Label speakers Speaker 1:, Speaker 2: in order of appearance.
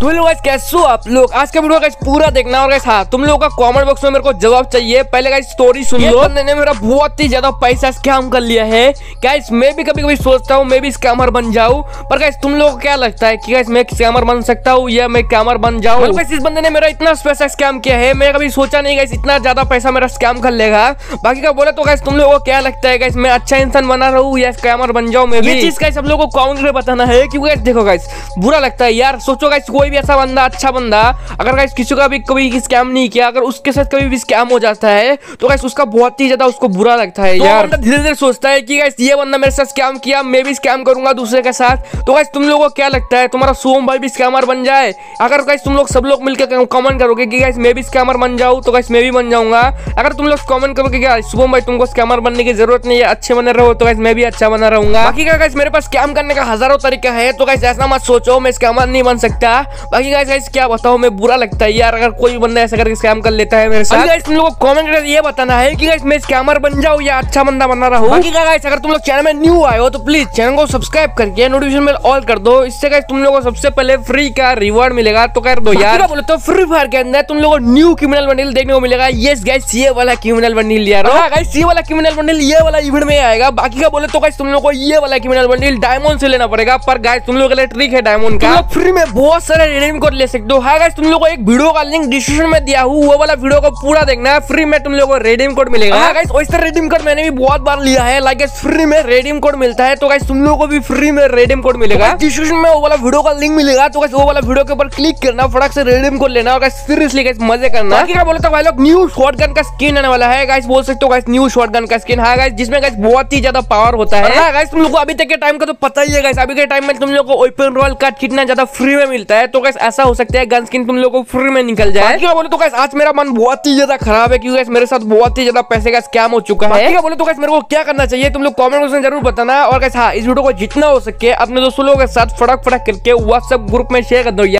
Speaker 1: तो लोग गाइस कैसे हो आप लोग। आज का वीडियो गाइस पूरा देखना और गाइस हाँ तुम लोगों का कमेंट बॉक्स में मेरे को जवाब चाहिए। पहले गाइस स्टोरी सुन लो। बंदे ने मेरा बहुत ही ज्यादा पैसा स्कैम कर लिया है गाइस। मैं भी कभी कभी सोचता हूँ मैं भी स्कैमर बन जाऊँ, पर गाइस तुम लोगों को क्या लगता है कि गाइस मैं स्कैमर बन सकता हूँ या मैं स्कैमर बन जाऊँ? गाइस इस बंदे ने मेरा इतना पैसा स्कैम किया है, मैं कभी सोचा नहीं गाइस इतना ज्यादा पैसा मेरा स्कैम कर लेगा। बाकी का बोले तो गाइस तुम लोगों को क्या लगता है गाइस मैं अच्छा इंसान बना रहा हूँ या स्कैमर बन जाऊँ? मैं भी चीज गाइस आप लोगों को कमेंट में बताना है क्योंकि गाइस देखो गाइस बुरा लगता है यार। सोचो गाइस कोई भी ऐसा बंदा अच्छा बंदा अगर गाइस किसी का भी कभी स्कैम नहीं किया, अगर उसके साथ कभी भी स्कैम हो जाता है तो गाइस उसका बहुत ही ज्यादा उसको बुरा लगता है यार। तो धीरे धीरे सोचता है कि गाइस ये बंदा मेरे साथ स्कैम किया, मैं भी स्कैम करूंगा दूसरे के साथ। तो गाइस तुम लोगों को क्या लगता है तुम्हारा शुभम भाई भी स्कैमर बन जाए? अगर गाइस तुम लोग सब लोग मिलकर कमेंट करोगे कि गाइस मैं भी स्कैमर बन जाऊं तो गाइस मैं भी बन जाऊंगा। अगर तुम लोग कमेंट करोगे कि शुभम भाई तुमको स्कैमर बनने की जरूरत नहीं है, अच्छे बने रहो, तो गाइस मैं भी अच्छा बना रहूंगा। बाकी का गाइस मेरे पास स्कैम करने का हजारों तरीका है, तो गाइस ऐसा मत सोचो मैं स्कैमर नहीं बन सकता। बाकी गाइस क्या बताओ मैं बुरा लगता है यार अगर कोई बंदा ऐसा करके स्कैम कर लेता है मेरे साथ। गाइस तुम लोगों को कमेंट करके ये बताना है कि गाइस मैं स्कैमर बन जाऊं या अच्छा बंदा बना रहूं। बाकी गाइस अगर तुम लोग चैनल में न्यू आए हो तो प्लीज चैनल को सब्सक्राइब करके नोटिफिकेशन बेल ऑल कर दो। इससे गाइस तुम लोगों को सबसे पहले फ्री का रिवॉर्ड मिलेगा, तो कर दो यार। बोले तो फ्री फायर के अंदर तुम लोगों को न्यू क्रिमिनल बंडल देखने को मिलेगा। यस गाइस ये वाला क्रिमिनल बंडल यार, गाइस ये वाला क्रिमिनल बंडल ये वाला इवेंट में आएगा। बाकी का बोले तो गाइस तुम लोगों को ये वाला क्रिमिनल बंडल डायमंड से लेना पड़ेगा, पर गाइस तुम लोगों के लिए ट्रिक है डायमंड का, फ्री में बहुत सारे रिडीम कोड ले सकते हो। हाँ गाइस तुम लोगों को एक वीडियो का लिंक डिस्क्रिप्शन में दिया हूँ, वो वाला वीडियो को पूरा देखना है, फ्री में तुम लोगों को रिडीम कोड मिलेगा। हाँ गाइस वैसे रिडीम कोड मैंने भी बहुत बार लिया है, लाइक फ्री में रिडीम कोड मिलता है, तो गाइस तुम लोगों को भी फ्री में रिडीम कोड मिलेगा। डिस्क्रिप्शन में वो वाला वीडियो का लिंक मिलेगा, तो गाइस वो वाला वीडियो के ऊपर क्लिक करना, फटाक से रिडीम कोड लेना और गाइस सीरियसली गाइस मजे करना। बाकी क्या बोले तो भाई लोग न्यू शॉटगन का स्किन आने वाला है गाइस, बोल सकते हो गाइस न्यू शॉटगन का स्किन। हाँ गाइस जिसमें गाइस बहुत ही ज्यादा पावर होता है। हाँ गाइस तुम लोगों को अभी तक के टाइम का तो पता ही है गाइस, अभी के टाइम में तुम लोगों को ओपन रोल का कितना ज्यादा फ्री में मिलता है, तो गाइस ऐसा हो सकता है गन स्किन तुम लोगों को फ्री में निकल जाए। क्या बोले तो गाइस आज मेरा मन बहुत ही ज्यादा खराब है क्योंकि गाइस मेरे साथ बहुत ही ज्यादा पैसे का स्कैम हो चुका है। क्या बोले तो गाइस मेरे को क्या करना चाहिए तुम लोग कमेंट में जरूर बताना। और गाइस हाँ इस वीडियो को जितना हो सके अपने दोस्तों लोगों के साथ फटाक करके व्हाट्सएप ग्रुप में शेयर कर दो।